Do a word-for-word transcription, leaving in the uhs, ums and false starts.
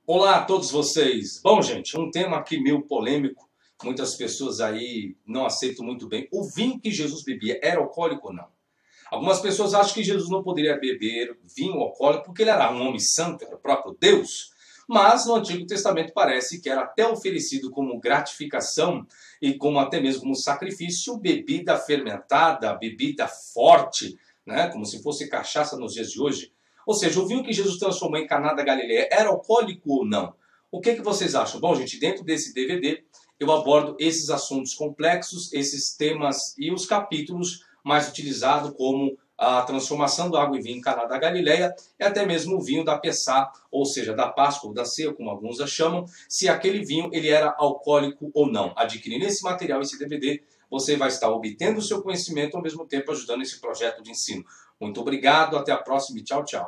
Olá a todos vocês. Bom, gente, um tema aqui meio polêmico. Muitas pessoas aí não aceitam muito bem. O vinho que Jesus bebia era alcoólico ou não? Algumas pessoas acham que Jesus não poderia beber vinho alcoólico porque ele era um homem santo, era o próprio Deus. Mas no Antigo Testamento parece que era até oferecido como gratificação e como até mesmo como sacrifício bebida fermentada, bebida forte, né? Como se fosse cachaça nos dias de hoje. Ou seja, o vinho que Jesus transformou em Caná da Galileia era alcoólico ou não? O que, que vocês acham? Bom, gente, dentro desse D V D eu abordo esses assuntos complexos, esses temas e os capítulos mais utilizados como a transformação do água em vinho em Caná da Galileia e até mesmo o vinho da Pessá, ou seja, da Páscoa ou da Ceia, como alguns a chamam, se aquele vinho ele era alcoólico ou não. Adquirindo esse material, esse D V D, você vai estar obtendo o seu conhecimento ao mesmo tempo ajudando esse projeto de ensino. Muito obrigado, até a próxima e tchau, tchau.